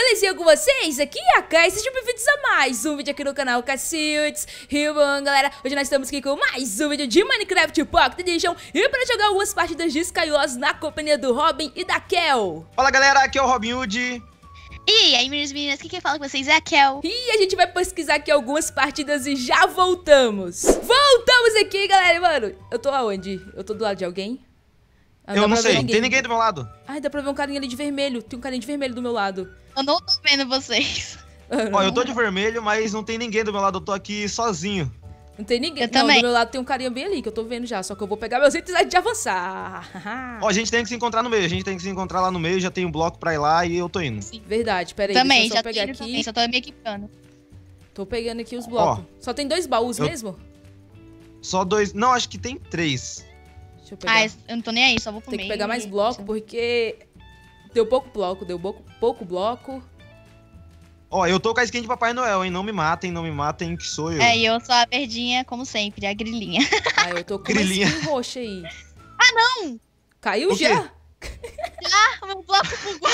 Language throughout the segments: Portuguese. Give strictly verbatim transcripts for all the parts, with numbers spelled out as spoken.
belezinha com vocês? Aqui é a Kai, sejam bem-vindos a mais um vídeo aqui no canal Cacildes. E bom, galera, hoje nós estamos aqui com mais um vídeo de Minecraft Pocket Edition e para jogar algumas partidas de Skylords na companhia do Robin e da Kel. Fala galera, aqui é o Robin Hood. E aí, meninas e meninas, quem quer falar com vocês é a Kel. E a gente vai pesquisar aqui algumas partidas e já voltamos. Voltamos aqui, galera. Mano, eu tô aonde? Eu tô do lado de alguém? Ah, eu não sei, ninguém. tem ninguém do meu lado. Ai, dá pra ver um carinha ali de vermelho. Tem um carinha de vermelho do meu lado. Eu não tô vendo vocês. Ó, eu tô de vermelho, mas não tem ninguém do meu lado, eu tô aqui sozinho. Não tem ninguém. Eu não, também. do meu lado tem um carinha bem ali que eu tô vendo já. Só que eu vou pegar meus itens antes de avançar. Ó, a gente tem que se encontrar no meio, a gente tem que se encontrar lá no meio, já tem um bloco pra ir lá e eu tô indo. Sim. Verdade, pera aí. Também, deixa eu já só pegar tenho aqui. também, só tô me equipando. Tô pegando aqui os blocos. Só tem dois baús eu- mesmo? Só dois, não, acho que tem três. Deixa eu pegar. Ah, eu não tô nem aí, só vou comer. Tem que pegar mais bloco porque deu pouco bloco, deu pouco, pouco bloco. Ó, eu tô com a skin de Papai Noel, hein, não me matem, não me matem, que sou eu. É, e eu sou a verdinha, como sempre, a grilinha. Ah, eu tô com uma Grilinha. skin roxa aí. Ah, não! Caiu O quê? já? Ah, meu bloco bugou.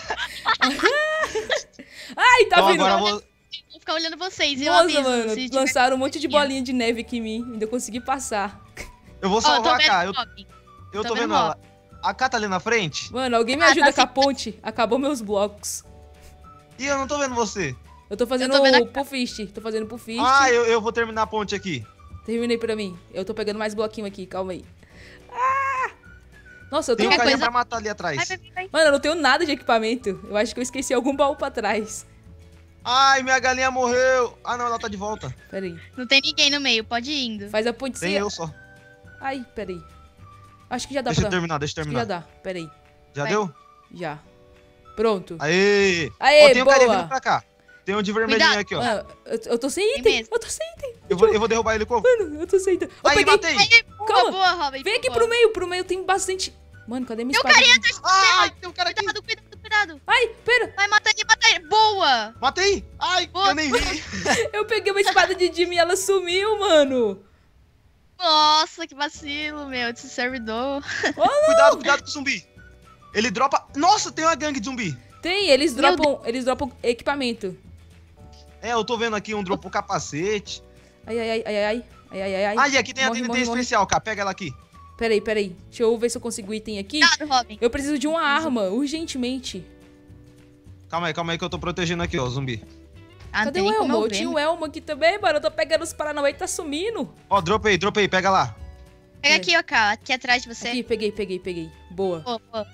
Ai, tá Então vindo. agora eu vou... Vou ficar olhando vocês e eu Nossa, aviso. mano, se tiver- lançaram um monte de bolinha de neve aqui em mim. Ainda consegui passar. Eu vou Ó, eu tô salvar a vendo K, eu, o Robin. eu tô tô vendo vendo ela. A K tá ali na frente? Mano, alguém me Ah, ajuda tá com a sim. ponte. Acabou meus blocos. Ih, eu não tô vendo você. Eu tô fazendo Eu tô vendo a- o puffist. Tô fazendo puffist. Ah, eu, eu vou terminar a ponte aqui. Terminei pra mim. Eu tô pegando mais bloquinho aqui, calma aí. Ah! Nossa, eu Tem tenho... um carinha coisa- pra matar ali atrás. Vai, vai, vai, vai. Mano, eu não tenho nada de equipamento. Eu acho que eu esqueci algum baú pra trás. Ai, minha galinha morreu. Ah, não, ela tá de volta. Pera aí. Não tem ninguém no meio, pode ir indo. Faz a Tem pontezinha. eu só. Ai, pera aí. Acho que já dá Deixa pra... eu terminar, deixa eu Acho que já terminar. dá. Pera aí. Já Vai. deu? Já. Pronto. Aê! Aê, Ó, tem um carinha boa. vindo pra cá. Tem um de vermelhinho Cuidado. aqui, ó. Mano, eu, eu tô sem Tem item. mesmo. Eu tô sem item. Eu vou, eu vou derrubar ele com. Mano, eu tô sem item. Eu Aí, peguei... matei! Aí, boa, Calma. boa, Robin. Vem aqui boa. pro meio. Pro meio tem bastante... Mano, cadê minha Meu espada? carinha tá Ai, tem um cara aqui! Cuidado, cuidado, cuidado. Ai, pera. Vai, mata ele, mata ele. Boa! Matei! Ai, Boa, eu nem vi! Eu peguei uma espada de Jimmy e ela sumiu, mano. Nossa, que vacilo, meu, desse servidor. Cuidado, cuidado com o zumbi! Ele dropa. Nossa, tem uma gangue de zumbi! Tem, eles Meu dropam, eles dropam equipamento. É, eu tô vendo aqui um dropou capacete. Ai, ai, ai, ai, ai, ai, ai, ai, ai. Ah, e aqui tem a Morre, T N T morre, morre. especial, cara. Pega ela aqui. Peraí, peraí. Deixa eu ver se eu consigo item aqui. Cuidado, Robin. Eu preciso de uma arma, urgentemente. Calma aí, calma aí que eu tô protegendo aqui, ó, o zumbi. Ah, não Cadê tem o nem como Elmo? eu Eu ver, tinha o meu. Elmo aqui também, mano. Eu tô pegando os Paranauê e tá sumindo. Ó, dropei, dropei, pega lá. Pega aqui, ó, cá, aqui atrás de você. Aqui, peguei, peguei, peguei. Boa. Pô, pô.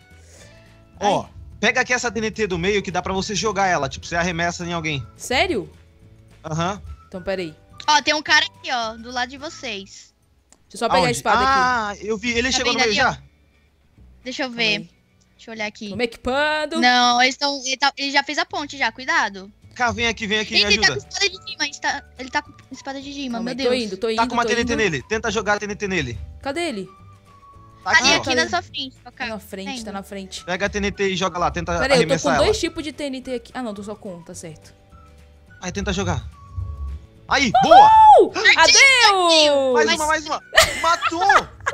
Ó, pega aqui essa T N T do meio que dá pra você jogar ela. Tipo, você arremessa em alguém. Sério? Aham. Então, peraí. Ó, tem um cara aqui, ó, do lado de vocês. Deixa eu só pegar a Aonde? espada aqui. Ah, eu vi. Ele Tá chegou no vendo meio ali, já? Deixa eu Calma ver. aí. Deixa eu olhar aqui. Tô me equipando. Não, eles estão. Ele, tá- ele já fez a ponte já, cuidado. Cá, vem aqui, vem aqui, me Ele tá com ajuda. espada de Dima, ele tá, ele tá com espada de Dima, Calma meu aí, Deus. tô indo, tô indo, Tá com uma tô T N T indo. nele. Tenta jogar a T N T nele. Cadê ele? Tá aqui, Ali, ó. aqui na sua frente, ó, Tá cá. na frente, tá indo. na frente. Pega a T N T e joga lá. Tenta Peraí, eu tô com arremessar ela. dois tipos de T N T aqui. Ah, não, tô só com um, tá certo. Aí, tenta jogar. Aí, boa! Uh! Adeus! Mais Mas- uma, mais uma. Matou!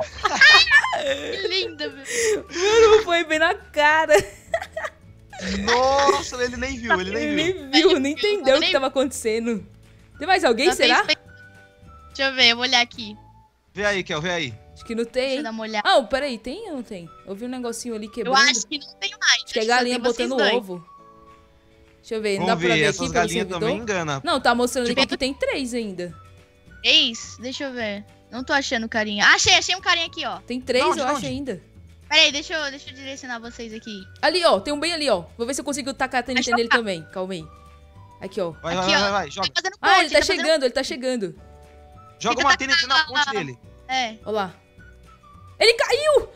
Que linda, meu. Mano, foi bem na cara. Nossa, ele nem viu, ele nem Ele viu. nem viu, nem entendeu o que nem- tava acontecendo. Tem mais alguém, Só tem será? espe- Deixa eu ver, eu vou olhar aqui. Vê aí, Kel, vê aí. Acho que não Deixa tem, eu hein? dar uma olhada. Ah, peraí, tem ou não tem? Eu vi um negocinho ali Eu quebrando. acho que não tem mais. Acho que é só galinha tem vocês botando dois. ovo. Deixa eu ver, não Vamos dá pra ver, ver essas aqui pelo galinhas servidor? também enganam. Não, tá mostrando Tipo- aqui que tem três ainda. Três? Deixa eu ver. Não tô achando o carinha. Ah, achei, achei um carinha aqui, ó. Tem três, Onde, eu acho onde? ainda. Pera aí, deixa eu, deixa eu direcionar vocês aqui. Ali, ó, tem um bem ali, ó. Vou ver se eu consigo tacar a T N T Vai nele chocar. também. Calma aí. Aqui, ó. Vai, vai, Aqui, vai, ó. vai, vai, joga. Tá fazendo Ah, ele ponte, tá fazendo- chegando, ele tá chegando. Joga uma T N T na ponte dele. É. Olha lá. Ele caiu!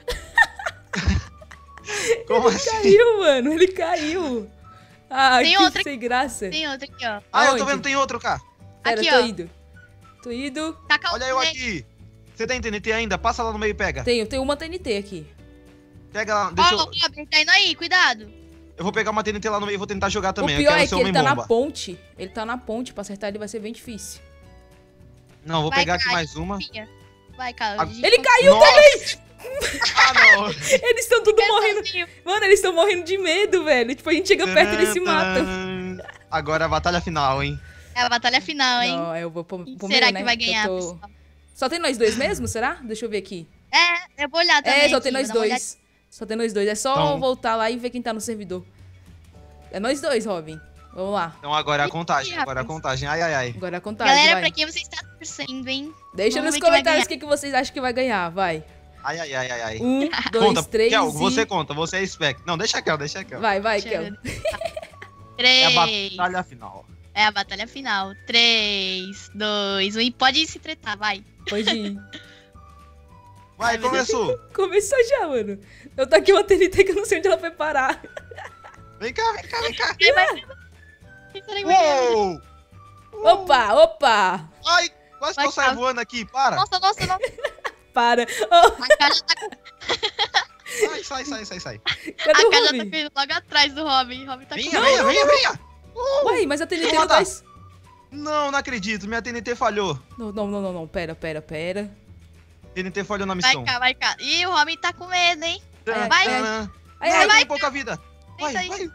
Como assim? Caiu, mano. Ele caiu. Ah, Tem que outra- sem graça. Tem outro aqui, ó. Ah, eu tô Aonde? vendo, tem outro, cá. Pera, aqui, tô ó. indo. Tô indo. Taca o Olha eu nele. aqui. Você tem T N T ainda? Passa lá no meio e pega. Tenho, tenho uma T N T aqui. Pega lá, Ó, deixa o eu... Robin tá indo aí, cuidado. Eu vou pegar uma T N T lá no meio e vou tentar jogar também. O Eu pior quero é ser que ele homem tá na bomba. ponte. Ele tá na ponte. Pra acertar ele vai ser bem difícil. Não, vou Vai, pegar aqui cara. mais uma. Vai, cara. Ah, a gente Ele consegue. caiu Nossa, também! Ah, não. Eles estão tudo morrendo. Sozinho. Mano, eles estão morrendo de medo, velho. Tipo, a gente chega perto e eles se matam. Agora é a batalha final, hein? É a batalha final, hein? Não, eu vou pro, Quem pro será meu, que né? vai eu ganhar, tô- pessoal? Só tem nós dois mesmo, será? Deixa eu ver aqui. É, eu vou olhar também. É, só aqui, tem nós vou dar uma dois. Só tem nós dois. É só Então- voltar lá e ver quem tá no servidor. É nós dois, Robin. Vamos lá. Então agora é a contagem, Ih, agora é a rapaz. contagem. Ai, ai, ai. Agora a olhadinha. contagem, Galera, vai. pra quem você está torcendo, hein? Deixa Vamos nos ver quem vai comentários o ganhar. que, que vocês acham que vai ganhar, vai. Ai, ai, ai, ai, ai. Um, dois, Conta, três Kel, e... você conta, você é spec. Não, deixa a Kel, deixa a Kel. Vai, vai, Deixa eu Kel. ver. É a Três. batalha final. É a batalha final. Três, dois, um. E pode se tretar, vai. Pode ir. Vai, Ai, meu Deus. começou. Começou já, mano. Eu tô aqui uma T N T que eu não sei onde ela foi parar. Vem cá, vem cá, vem cá. Quem vai? Quem será que vai ganhar? Uou! Opa, opa. Ai, quase que Vai, eu saio Kel. voando aqui, para. Nossa, nossa, nossa. Para. Oh, A cara tá, Sai, sai, sai, sai, sai. cadê a o cara tá Robin? vindo logo atrás do Robin. Robin tá Venha, com... venha, venha, venha. Uai, mas a T N T Vou não matar. tá... Não, não acredito, minha T N T falhou. Não, não, não, não, não. Pera, pera, pera. T N T falhou na Vai missão. cá, vai cá. Ih, o Robin tá com medo, hein? Ai, Vai. ai, Não, Ai, eu ai, tenho pouca vida. Vai, Tenta vai.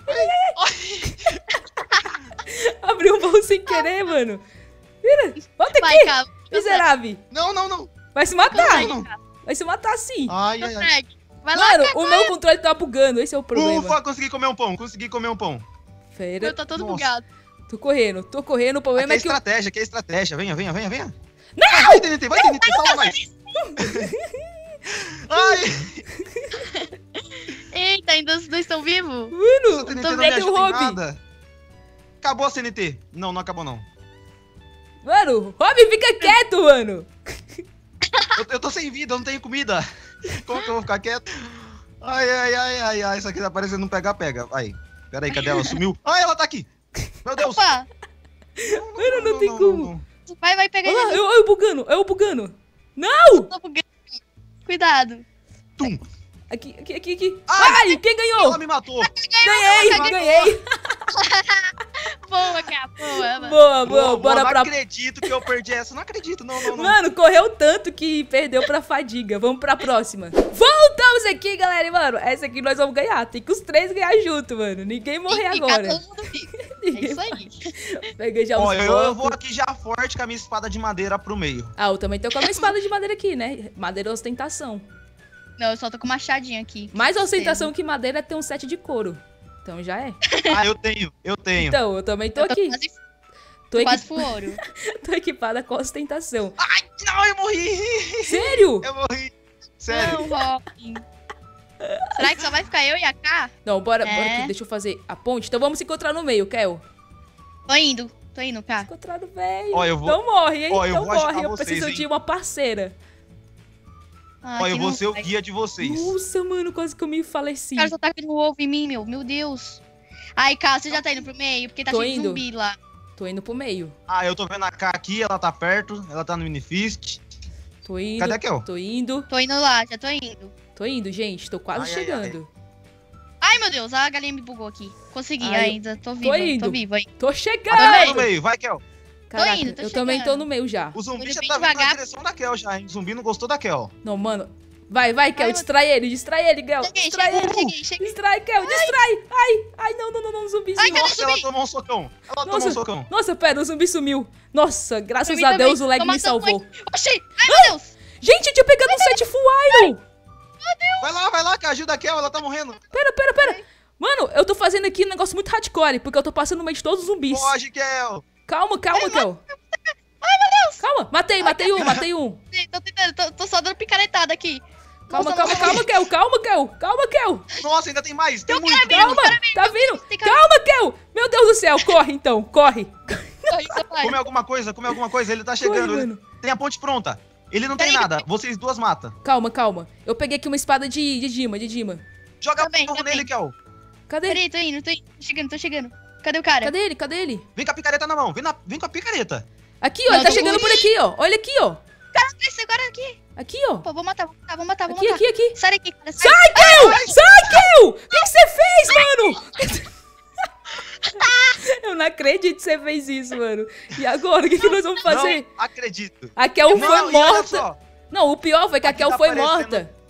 abriu um baú sem querer, mano. Vira. Volta Vai aqui, cá. miserável. Não, não, não. Vai se matar. Consegue, não. cara. Vai se matar sim. Ai, ai, ai. Consegue. Vai lá, Mano, cara. o meu controle tá bugando. Esse é o problema. Ufa, consegui comer um pão, consegui comer um pão. Fera. Eu tô todo Nossa. bugado. Tô correndo, tô correndo. O Aqui problema é é que eu... estratégia, aqui é estratégia. Venha, venha, venha, venha. Não! Vai, T N T, vai, T N T, salva mais. Ai, Eita, ainda os dois estão vivos? essa Mano, T N T tô não me vendo o ajuda em Robin. nada. Acabou a T N T. Não, não acabou não. Mano, Robin, fica quieto, mano. Eu, eu tô sem vida, eu não tenho comida. Como que eu vou ficar quieto? Ai, ai, ai, ai, ai. Isso aqui tá parecendo um pega-pega. Aí, peraí, cadê ela? Sumiu. Ai, ela tá aqui. Meu Deus. Opa, Mano, não tem como. vai, vai pegar Olha lá, ele. eu, eu bugando, eu bugando. Não! Tô bugando. Cuidado. Tum. Aqui, aqui, aqui, aqui. Ai! Ai, quem ganhou? Ela me matou. Ganhei, ela ganhei. Boa, cara, boa. Boa, boa, Boa, bora não pra... acredito que eu perdi essa. Não acredito, não, não, não. Mano, correu tanto que perdeu pra fadiga. Vamos pra próxima. Voltamos aqui, galera. E, mano, essa aqui nós vamos ganhar. Tem que os três ganhar junto, mano. Ninguém morrer Tem que agora. ficar todo mundo vivo. É isso aí. Pega já os Ó, eu, eu vou blocos. aqui já forte com a minha espada de madeira pro meio. Ah, eu também tô com a minha espada de madeira aqui, né? Madeira é ostentação. Não, eu só tô com o machadinho aqui. Mais ostentação que madeira é ter um set de couro. Então já é. Ah, eu tenho, eu tenho. Então, eu também tô Eu tô aqui. quase, Tô, equi... quase full ouro. tô equipada com ostentação. Ai, não, eu morri. Sério? Eu morri. Sério. Não, Robin. Será que só vai ficar eu e a K? Não, bora, É. bora aqui. Deixa eu fazer a ponte. Então vamos se encontrar no meio, Kel. Tô indo, tô indo, K. Encontrar no meio. Ó, eu vou- Então morre, hein? Ó, eu então vou ajudar morre. Eu vocês, preciso hein? de uma parceira. Ah, Ó, aqui eu vou não ser o vai. guia de vocês. Nossa, mano, quase que eu me faleci. O cara só tá vindo ovo em mim, meu. Meu Deus. Ai, K, você já tá indo pro meio? Porque tá Tô cheio de indo. zumbi lá. Tô indo pro meio. Ah, eu tô vendo a K aqui, ela tá perto, ela tá no Minifist. Tô indo. Cadê a Kel? Tô indo. Tô indo lá, já tô indo. Tô indo, gente. Tô quase Ai, ai, chegando. Ai, meu Deus, a galinha me bugou aqui. Consegui Ai, ainda, tô viva, indo. tô viva aí. Tô Tá chegando. no meio, vai, Kel. Caraca, indo, tô eu também tô chegando. no meio já. O zumbi Tô já bem tá vindo na devagar. direção da Kel já, hein? O zumbi não gostou da Kel. Não, mano. Vai, vai, Kel. Ai, Distrai ele, distrai ele, Kel. Cheguei, Distrai cheguei, ele. cheguei, cheguei. Distrai, Kel. Distrai. Ai, ai, não, não, não, não. Zumbizinho. Ai, cadê o Nossa, ela zumbi? tomou um socão. Ela tomou Nossa, um socão. nossa, pera, o zumbi sumiu. Nossa, graças Zumbi a também. Deus o lag Tô me matando salvou. Oxi, ai, meu Deus. Gente, eu tinha pegado um set full iron. Vai lá, vai lá, que ajuda a Kel, ela tá morrendo. Pera, pera, pera. Mano, eu tô fazendo aqui um negócio muito hardcore, porque eu tô passando no meio de todos os zumbis. Foge, Kel. Calma, calma, Kel. Ai, meu Deus. Calma, matei, matei um, matei um. Tô tentando, tô, tô só dando picaretada aqui. Calma, Nossa, calma, nossa. calma, Kel, calma, Kel. Calma, Kel. Nossa, ainda tem mais, tem Eu muito. quero ver, Calma, tá vindo. Tem que- Calma, Kel. Meu Deus do céu, corre então, corre. Corre, você vai. Come alguma coisa, come alguma coisa, ele tá Corre, chegando. ele- mano. Tem a ponte pronta. Ele não tem Peraí, nada, vocês duas matam. Calma, calma. Eu peguei aqui uma espada de, de Dima, de Dima. Joga Tá bem, fogo tá nele, bem. Kel. Cadê? Peraí, tô indo, tô indo, tô chegando, tô chegando. Cadê o cara? Cadê ele? Cadê ele? Vem com a picareta na mão, vem, na- vem com a picareta. Aqui, ó, Não, ele tá tô chegando com- por aqui, ó. Olha aqui, ó. Cara, esse agora aqui. Aqui, ó. Pô, vou matar, vou matar, vou matar, vou Aqui, matar. aqui, aqui. Sai daqui, cara. Sai. Sai, Kel! Sai, Kel! O que que você fez, mano? Eu não acredito que você fez isso, mano. E agora, o que, que nós vamos fazer? Não acredito. A Kel Não, foi e olha morta. só, Não, o pior foi que a Aqui Kel tá foi aparecendo- morta.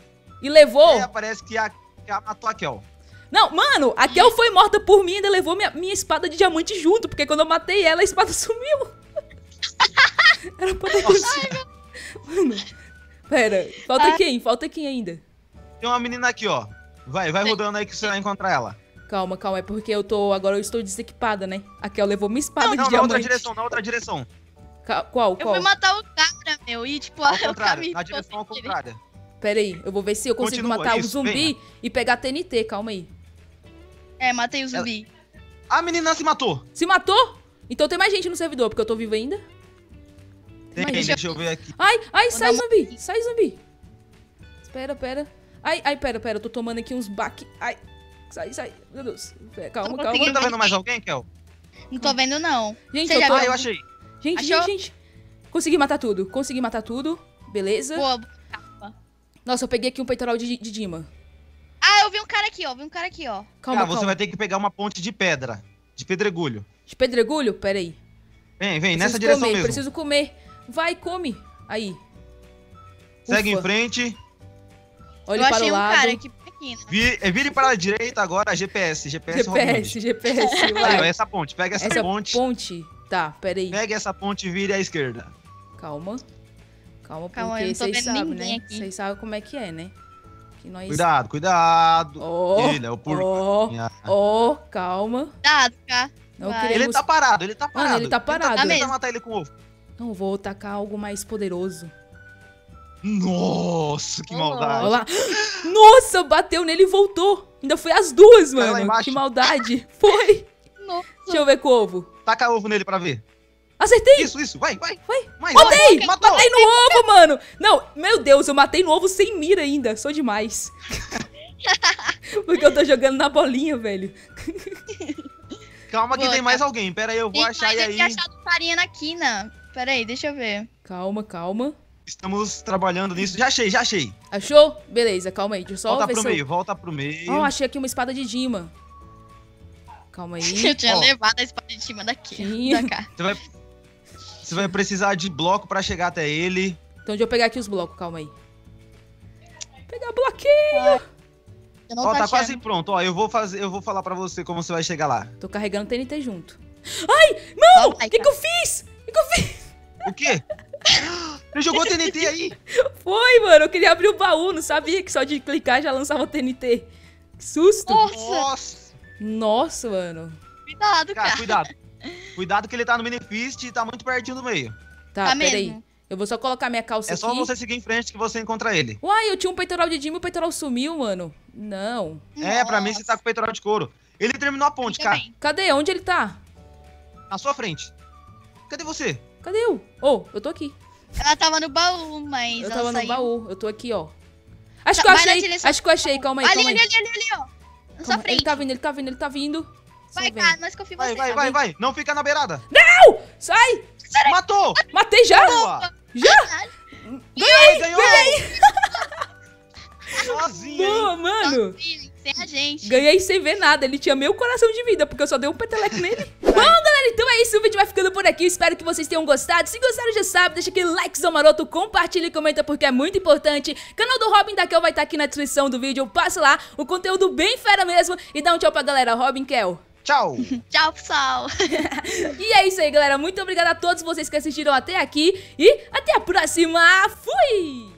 E levou. É, parece que a, que a matou a Kel. Não, mano, a Kel foi morta por mim e ainda levou minha, minha espada de diamante junto, porque quando eu matei ela, a espada sumiu. Era pra ter acontecido. Mano, pera, falta Ai. quem? Falta quem ainda? Tem uma menina aqui, ó. Vai, vai rodando aí que você vai encontrar ela. Calma, calma, é porque eu tô, agora eu estou desequipada, né? A Kel levou minha espada Não, de não, na diamante. outra direção, na outra direção. Ca- Qual, Eu qual? fui matar o cara, meu, e tipo, Ao o contrário, caminho na direção ao todo ele- contrário. Pera aí, eu vou ver se eu consigo Continua, matar o isso, zumbi e pegar T N T, calma aí. É, matei o zumbi. A menina se matou. Se matou? Então tem mais gente no servidor, porque eu tô vivo ainda. Tem, Mas deixa deixa eu ver aqui. Ai, ai, Vou sai dar uma- zumbi, sai zumbi. Espera, pera. Ai, ai, pera, pera, eu tô tomando aqui uns baque. Ai, sai, sai, meu Deus. Pera, Calma, Tô calma. Você conseguindo. tá vendo mais alguém, Kel? Não tô vendo, não. Gente, Você eu já tô... Ah, viu? eu achei. Gente, Achou? gente, gente. Consegui matar tudo, consegui matar tudo. Beleza. Boa. Nossa, eu peguei aqui um peitoral de, de Dima. Ah, eu vi um cara aqui, ó. Vi um cara aqui, ó. Calma, ah, você calma. vai ter que pegar uma ponte de pedra. De pedregulho. De pedregulho? Pera aí. Vem, vem, Preciso nessa direção comer, mesmo. preciso comer. Vai, come. Aí. Segue Ufa. em frente. Olhe eu para achei o um lado. cara aqui aqui, né? Vi- eh, Vire para a direita agora, G P S. G P S, G P S, G P S. Aí, ó, Vai. essa ponte. Pega essa, Essa ponte. ponte. Tá, pera aí. Pega essa ponte e vire à esquerda. Calma. Calma, Calma, porque eu não tô vocês vendo sabem, ninguém né? aqui. Vocês sabem como é que é, né? Que nós... Cuidado, cuidado. Ó, Ele é o porco. ó, ó, calma. Cuidado, cara. Não Vai. queremos... Ele tá parado, ele tá Mano, parado. ele tá parado. Tenta, tenta Tá matar ele com ovo. Não, vou tacar algo mais poderoso. Nossa, que Oh. maldade. Olha lá. Nossa, bateu nele e voltou. Ainda foi as duas, Caiu lá mano. embaixo. Que maldade. Foi. Nossa. Deixa eu ver com o ovo. Taca ovo nele pra ver. Acertei. Isso, isso. Vai, vai. Vai. Mais, Matei. vai. Matou. Matei no ovo, mano. Não, meu Deus, eu matei no ovo sem mira ainda. Sou demais. Porque eu tô jogando na bolinha, velho. Calma que Boa, tem mais alguém. Pera aí, eu vou Tem achar mais e aqui aí. achado farinha na quina. Pera aí, deixa eu ver. Calma, calma. Estamos trabalhando nisso. Já achei, já achei. Achou? Beleza, calma aí. Deixa eu só Volta ver pro se eu... meio, volta pro meio. Ó, achei aqui uma espada de Dima. Calma aí. Eu tinha Ó. levado a espada de cima daqui. Tinha. Da cá. Você vai, você vai precisar de bloco pra chegar até ele. Então deixa eu pegar aqui os blocos, calma aí. Pegar bloqueio. Eu não Ó, tô tá achando. quase pronto. Ó, eu vou fazer, eu vou falar pra você como você vai chegar lá. Tô carregando T N T junto. Ai, não! O Volta aí, que que eu fiz? O que que eu fiz? O quê? Você jogou T N T aí? Foi, mano. Eu queria abrir o baú. Não sabia que só de clicar já lançava o T N T. Que susto. Nossa, Nossa. Nossa, mano. cuidado, Cara, cara. cuidado. Cuidado que ele tá no Minifist e tá muito pertinho do meio. Tá, Tá peraí. mesmo. Eu vou só colocar minha calça É aqui. só você seguir em frente que você encontra ele. Uai, eu tinha um peitoral de Dima e o peitoral sumiu, mano. Não. É, pra mim você tá com o peitoral de couro. Ele terminou a ponte, cara. Também. Cadê? Onde ele tá? Na sua frente. Cadê você? Cadê eu? Oh, eu tô aqui. Ela tava no baú, mas Eu ela tava no saiu. baú. Eu tô aqui, ó. Acho Tá, que eu vai na achei. direção Acho que eu achei. Calma aí, Ali, calma aí. ali, ali, ali, ali, ó. Na sua Calma, frente. Ele tá vindo, ele tá vindo, ele tá vindo. Só Vai, vem. cara, nós confiamos Vai, em você. vai, tá vai, bem? vai. Não fica na beirada. Sai! Matou! Matei já! Boa! Já! Ganhou! Ganhou! Sozinho, hein? Boa, mano! Sozinho, sem a gente. Ganhei sem ver nada. Ele tinha meio coração de vida, porque eu só dei um peteleco nele. Bom, galera, então é isso. O vídeo vai ficando por aqui. Espero que vocês tenham gostado. Se gostaram, já sabe, deixa aquele likezão maroto, compartilha e comenta porque é muito importante. O canal do Robin da Kel vai estar aqui na descrição do vídeo. Passa lá, o conteúdo bem fera mesmo. E dá um tchau pra galera. Robin, Kel. Tchau! Tchau, pessoal. E é isso aí, galera. Muito obrigada a todos vocês que assistiram até aqui. E até a próxima. Fui!